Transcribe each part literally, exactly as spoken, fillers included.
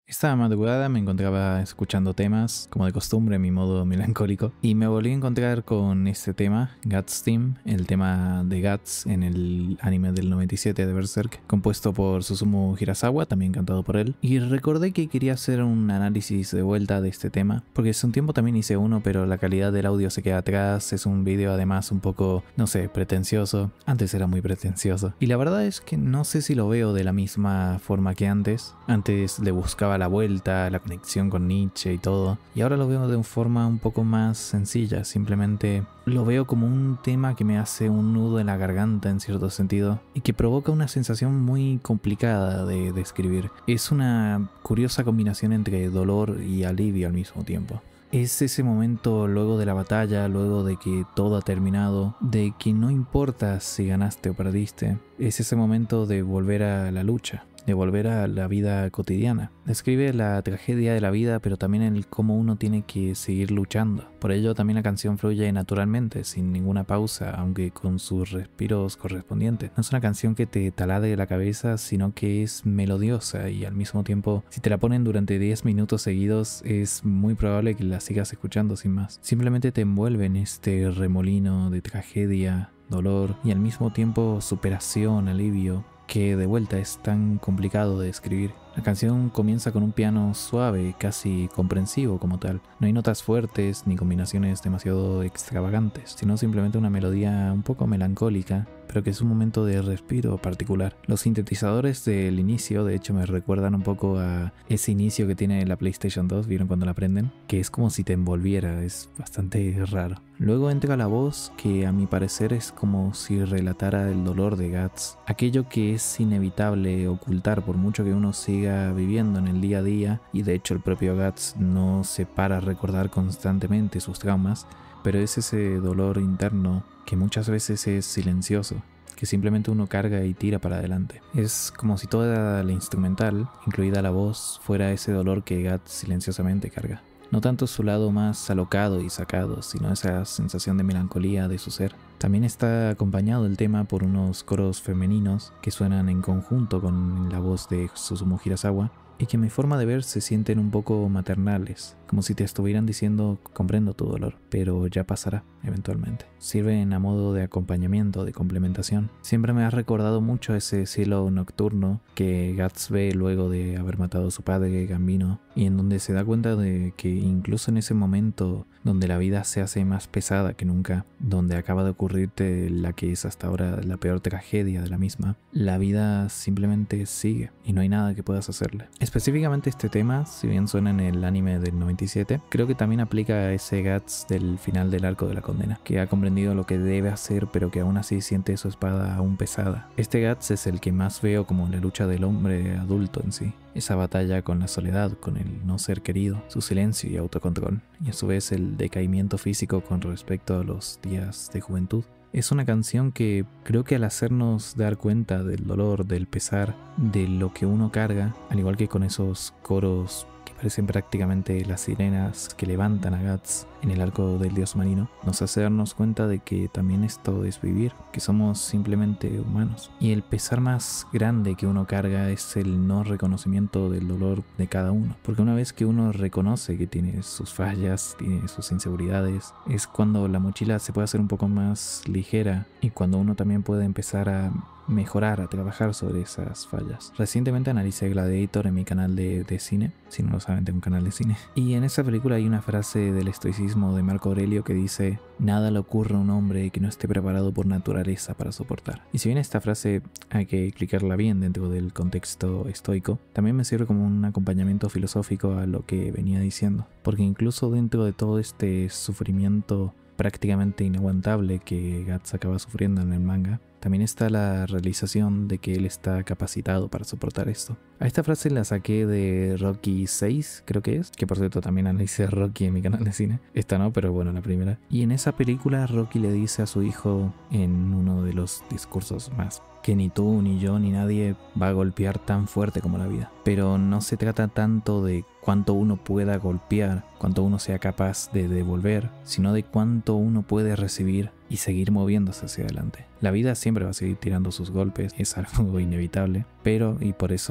Esta madrugada me encontraba escuchando temas, como de costumbre, en mi modo melancólico, y me volví a encontrar con este tema, Guts Theme, el tema de Guts en el anime del noventa y siete de Berserk, compuesto por Susumu Hirasawa, también cantado por él, y recordé que quería hacer un análisis de vuelta de este tema, porque hace un tiempo también hice uno, pero la calidad del audio se queda atrás, es un vídeo además un poco, no sé, pretencioso, antes era muy pretencioso, y la verdad es que no sé si lo veo de la misma forma que antes, antes le buscaba la vuelta, la conexión con Nietzsche y todo, y ahora lo veo de una forma un poco más sencilla, simplemente lo veo como un tema que me hace un nudo en la garganta en cierto sentido y que provoca una sensación muy complicada de describir. Es una curiosa combinación entre dolor y alivio al mismo tiempo. Es ese momento luego de la batalla, luego de que todo ha terminado, de que no importa si ganaste o perdiste, es ese momento de volver a la lucha, de volver a la vida cotidiana. Describe la tragedia de la vida, pero también el cómo uno tiene que seguir luchando. Por ello también la canción fluye naturalmente, sin ninguna pausa, aunque con sus respiros correspondientes. No es una canción que te taladre la cabeza, sino que es melodiosa y al mismo tiempo, si te la ponen durante diez minutos seguidos, es muy probable que la sigas escuchando sin más. Simplemente te envuelve en este remolino de tragedia, dolor y al mismo tiempo superación, alivio, que de vuelta es tan complicado de describir. La canción comienza con un piano suave, casi comprensivo como tal. No hay notas fuertes ni combinaciones demasiado extravagantes, sino simplemente una melodía un poco melancólica, pero que es un momento de respiro particular. Los sintetizadores del inicio, de hecho, me recuerdan un poco a ese inicio que tiene la PlayStation dos, ¿vieron cuando la prenden? Que es como si te envolviera, es bastante raro. Luego entra la voz, que a mi parecer es como si relatara el dolor de Guts, aquello que es inevitable ocultar por mucho que uno siga viviendo en el día a día, y de hecho el propio Guts no se para a recordar constantemente sus traumas, pero es ese dolor interno que muchas veces es silencioso, que simplemente uno carga y tira para adelante. Es como si toda la instrumental, incluida la voz, fuera ese dolor que Guts silenciosamente carga. No tanto su lado más alocado y sacado, sino esa sensación de melancolía de su ser. También está acompañado el tema por unos coros femeninos que suenan en conjunto con la voz de Susumu Hirasawa, y que en mi forma de ver se sienten un poco maternales, como si te estuvieran diciendo: comprendo tu dolor, pero ya pasará eventualmente. Sirven a modo de acompañamiento, de complementación. Siempre me ha recordado mucho ese cielo nocturno que Guts ve luego de haber matado a su padre, Gambino, y en donde se da cuenta de que incluso en ese momento donde la vida se hace más pesada que nunca, donde acaba de ocurrirte la que es hasta ahora la peor tragedia de la misma, la vida simplemente sigue y no hay nada que puedas hacerle. Específicamente este tema, si bien suena en el anime del noventa y siete, creo que también aplica a ese Guts del final del arco de la condena, que ha comprendido lo que debe hacer pero que aún así siente su espada aún pesada. Este Guts es el que más veo como la lucha del hombre adulto en sí, esa batalla con la soledad, con el no ser querido, su silencio y autocontrol, y a su vez el decaimiento físico con respecto a los días de juventud. Es una canción que creo que al hacernos dar cuenta del dolor, del pesar, de lo que uno carga, al igual que con esos coros que parecen prácticamente las sirenas que levantan a Guts en el arco del dios marino, nos hace darnos cuenta de que también esto es vivir, que somos simplemente humanos. Y el pesar más grande que uno carga es el no reconocimiento del dolor de cada uno, porque una vez que uno reconoce que tiene sus fallas, tiene sus inseguridades, es cuando la mochila se puede hacer un poco más ligera y cuando uno también puede empezar a mejorar, a trabajar sobre esas fallas. Recientemente analicé Gladiator en mi canal de, de cine, si no lo saben tengo un canal de cine, y en esa película hay una frase del estoicismo de Marco Aurelio que dice: nada le ocurre a un hombre que no esté preparado por naturaleza para soportar. Y si bien esta frase hay que explicarla bien dentro del contexto estoico, también me sirve como un acompañamiento filosófico a lo que venía diciendo, porque incluso dentro de todo este sufrimiento prácticamente inaguantable que Guts acaba sufriendo en el manga, también está la realización de que él está capacitado para soportar esto. A esta frase la saqué de Rocky seis, creo que es, que por cierto también analicé Rocky en mi canal de cine. Esta no, pero bueno, la primera. Y en esa película Rocky le dice a su hijo en uno de los discursos más que ni tú, ni yo, ni nadie va a golpear tan fuerte como la vida. Pero no se trata tanto de cuánto uno pueda golpear, cuánto uno sea capaz de devolver, sino de cuánto uno puede recibir y seguir moviéndose hacia adelante. La vida siempre va a seguir tirando sus golpes, es algo inevitable, pero, y por eso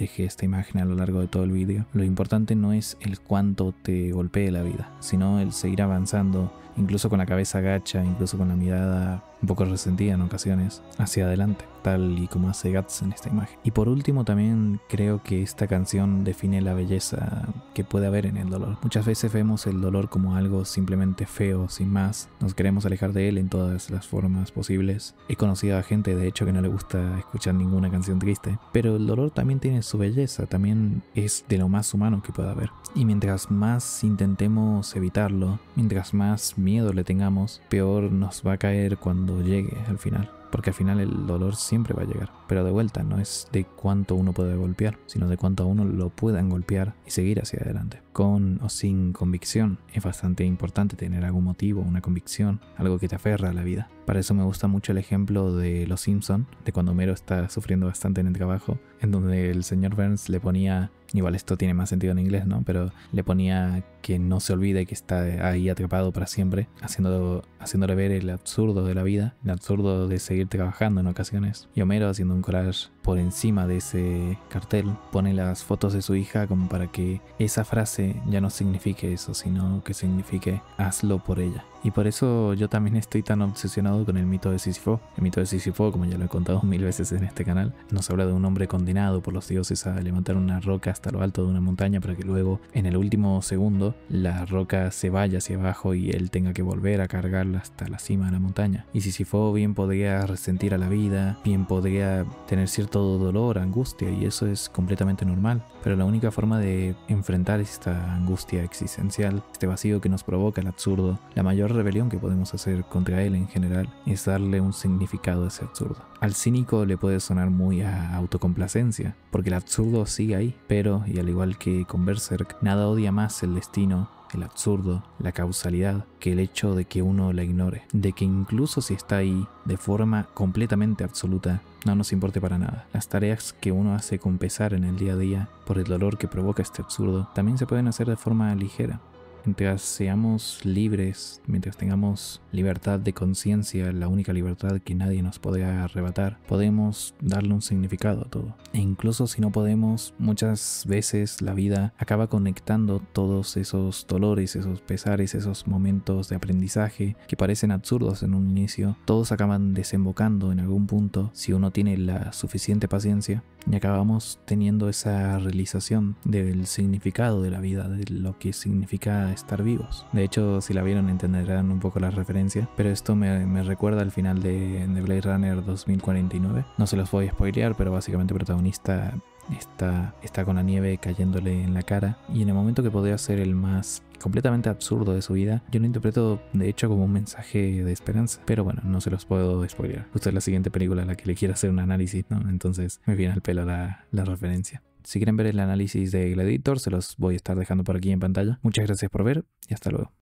dejé esta imagen a lo largo de todo el vídeo. Lo importante no es el cuánto te golpee la vida, sino el seguir avanzando, incluso con la cabeza agacha, incluso con la mirada un poco resentida en ocasiones, hacia adelante, tal y como hace Guts en esta imagen. Y por último, también creo que esta canción define la belleza que puede haber en el dolor. Muchas veces vemos el dolor como algo simplemente feo, sin más. Nos queremos alejar de él en todas las formas posibles. He conocido a gente, de hecho, que no le gusta escuchar ninguna canción triste, pero el dolor también tiene su belleza, también es de lo más humano que pueda haber. Y mientras más intentemos evitarlo, mientras más miedo le tengamos, peor nos va a caer cuando llegue al final. Porque al final el dolor siempre va a llegar. Pero de vuelta, no es de cuánto uno puede golpear, sino de cuánto a uno lo puedan golpear y seguir hacia adelante. Con o sin convicción, es bastante importante tener algún motivo, una convicción, algo que te aferra a la vida. Para eso me gusta mucho el ejemplo de Los Simpson, de cuando Homero está sufriendo bastante en el trabajo, en donde el señor Burns le ponía, igual esto tiene más sentido en inglés, ¿no? Pero le ponía que no se olvide que está ahí atrapado para siempre, haciendo, haciéndole ver el absurdo de la vida, el absurdo de seguir trabajando en ocasiones. Y Homero, haciendo un collage por encima de ese cartel, pone las fotos de su hija como para que esa frase ya no signifique eso, sino que signifique hazlo por ella. Y por eso yo también estoy tan obsesionado con el mito de Sísifo. El mito de Sísifo, como ya lo he contado mil veces en este canal, nos habla de un hombre condenado por los dioses a levantar una roca hasta lo alto de una montaña para que luego, en el último segundo, la roca se vaya hacia abajo y él tenga que volver a cargarla hasta la cima de la montaña. Y Sísifo bien podría resentir a la vida, bien podría tener cierto dolor, angustia, y eso es completamente normal. Pero la única forma de enfrentar esta angustia existencial, este vacío que nos provoca el absurdo, la mayor rebelión que podemos hacer contra él en general, es darle un significado a ese absurdo. Al cínico le puede sonar muy a autocomplacencia, porque el absurdo sigue ahí, pero, y al igual que con Berserk, nada odia más el destino, el absurdo, la causalidad, que el hecho de que uno la ignore, de que incluso si está ahí de forma completamente absoluta, no nos importe para nada. Las tareas que uno hace con pesar en el día a día por el dolor que provoca este absurdo, también se pueden hacer de forma ligera. Mientras seamos libres, mientras tengamos libertad de conciencia, la única libertad que nadie nos podrá arrebatar, podemos darle un significado a todo. E incluso si no podemos, muchas veces la vida acaba conectando todos esos dolores, esos pesares, esos momentos de aprendizaje que parecen absurdos en un inicio. Todos acaban desembocando en algún punto si uno tiene la suficiente paciencia, y acabamos teniendo esa realización del significado de la vida, de lo que significa estar vivos. De hecho, si la vieron entenderán un poco la referencia, pero esto me, me recuerda al final de, de Blade Runner dos mil cuarenta y nueve. No se los voy a spoilear, pero básicamente el protagonista está, está con la nieve cayéndole en la cara, y en el momento que podría ser el más completamente absurdo de su vida, yo lo interpreto de hecho como un mensaje de esperanza. Pero bueno, no se los puedo spoilear. Justo es la siguiente película a la que le quiero hacer un análisis, ¿no? Entonces me viene al pelo la, la referencia. Si quieren ver el análisis de Gladiator, se los voy a estar dejando por aquí en pantalla. Muchas gracias por ver y hasta luego.